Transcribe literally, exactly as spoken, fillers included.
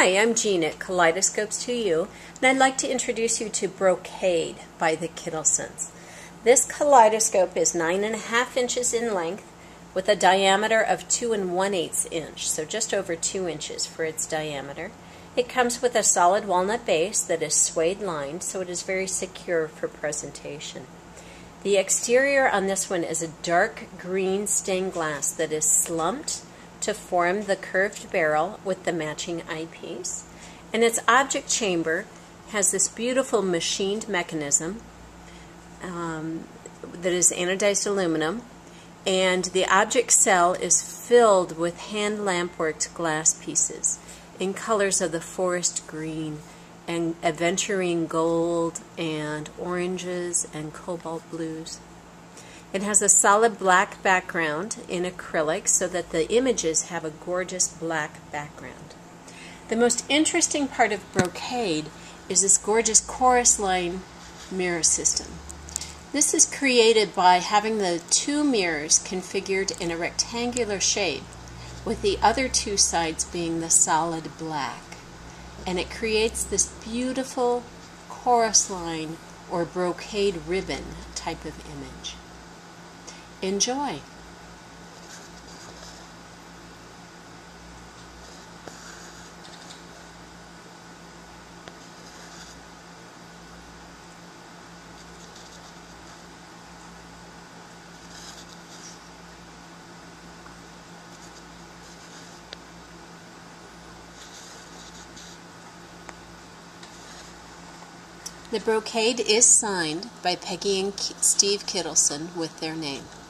Hi, I'm Jean at Kaleidoscopes to You, and I'd like to introduce you to Brocade by the Kittelsons. This kaleidoscope is nine and a half inches in length with a diameter of two and one eighth inch, so just over two inches for its diameter. It comes with a solid walnut base that is suede lined, so it is very secure for presentation. The exterior on this one is a dark green stained glass that is slumped to form the curved barrel with the matching eyepiece. And its object chamber has this beautiful machined mechanism um, that is anodized aluminum, and the object cell is filled with hand lamp-worked glass pieces in colors of the forest green and aventurine gold and oranges and cobalt blues. It has a solid black background in acrylic so that the images have a gorgeous black background. The most interesting part of Brocade is this gorgeous chorus line mirror system. This is created by having the two mirrors configured in a rectangular shape, with the other two sides being the solid black. And it creates this beautiful chorus line or brocade ribbon type of image. Enjoy! The brocade is signed by Peggy and Steve Kittleson with their name.